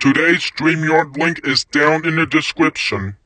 Today's Streamyard link is down in the description.